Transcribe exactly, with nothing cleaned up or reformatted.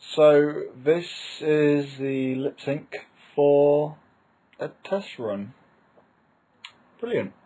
So this is the lip sync for a test run. Brilliant.